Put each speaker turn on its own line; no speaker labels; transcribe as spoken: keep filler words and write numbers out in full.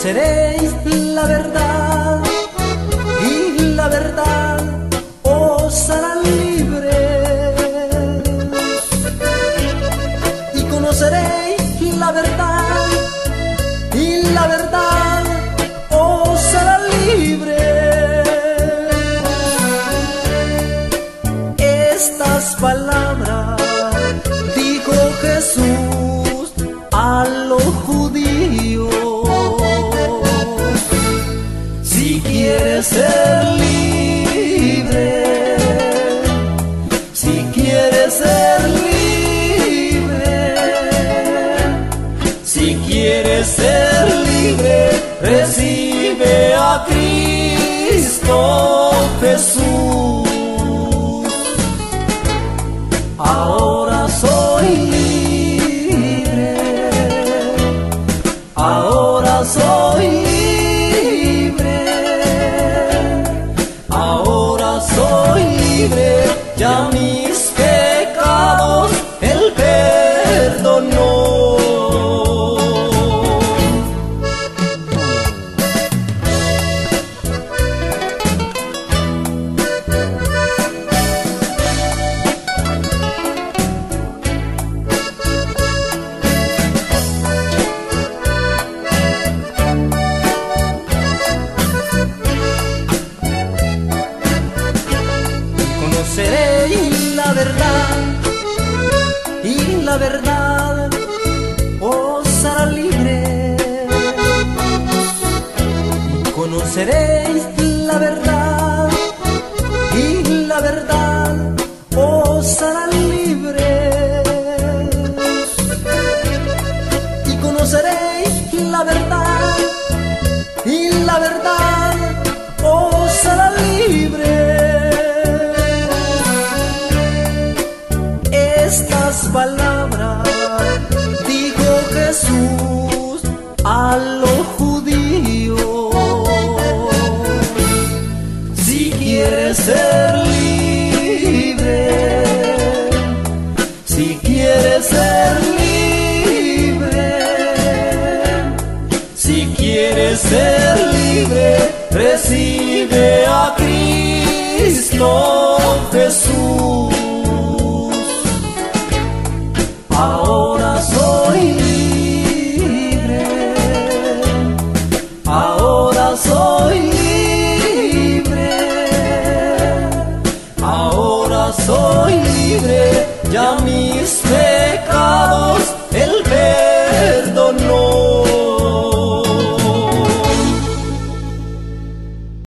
conoceréis la verdad y la verdad os hará libres. Y conoceréis la verdad y la verdad os hará libres. Estas palabras dijo Jesús a los judíos. Si quieres ser libre, si quieres ser libre, si quieres ser libre, recibe a Cristo Jesús. Ahora soy libre, ahora soy libre, ahora soy libre, ya mis pecados Él perdonó. Conoceréis la verdad y la verdad os hará libre. Conoceréis la verdad y la verdad os hará libre. Y conoceréis la verdad y la verdad os hará libre. Estas palabras dijo Jesús a los judíos. Si quieres ser libre, si quieres ser libre, si quieres ser libre, recibe a Cristo Jesús. Ahora soy libre, ahora soy libre, ahora soy libre, ya mis pecados